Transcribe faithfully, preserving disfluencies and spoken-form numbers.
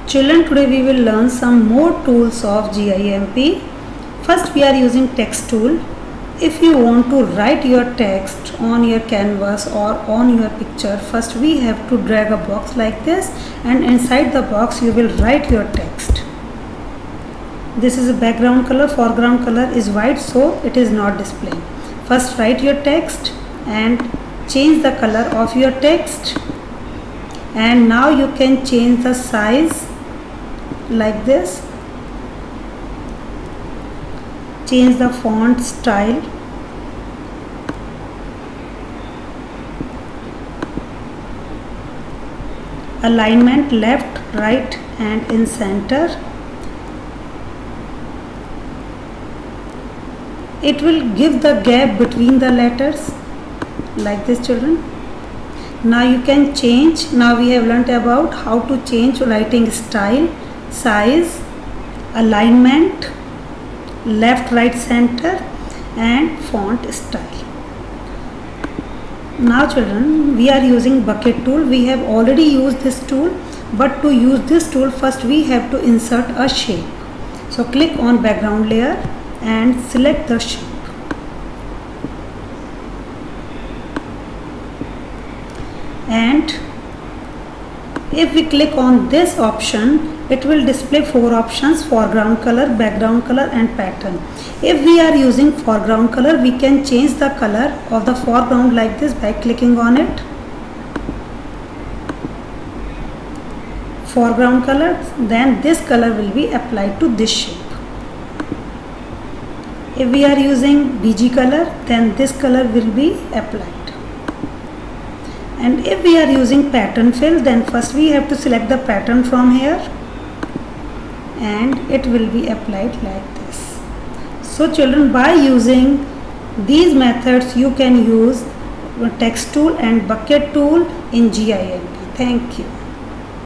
Children, today we will learn some more tools of GIMP. First we are using text tool. If you want to write your text on your canvas or on your picture, first we have to drag a box like this, and inside the box you will write your text. This is a background color, foreground color is white, so it is not displaying. First write your text and change the color of your text, and now you can change the size like this. Change the font style. Alignment left, right and in center. It will give the gap between the letters like this, children. Now you can change. Now we have learnt about how to change writing style, size, alignment, left, right, center and font style. Now children, we are using bucket tool. We have already used this tool, but to use this tool first we have to insert a shape. So click on background layer and select the shape. And if we click on this option, it will display four options: foreground color, background color and pattern. If we are using foreground color, we can change the color of the foreground like this by clicking on it. Foreground color, then this color will be applied to this shape. If we are using B G color, then this color will be applied. And if we are using pattern fill, then first we have to select the pattern from here and it will be applied like this. So children, by using these methods you can use text tool and bucket tool in GIMP. Thank you.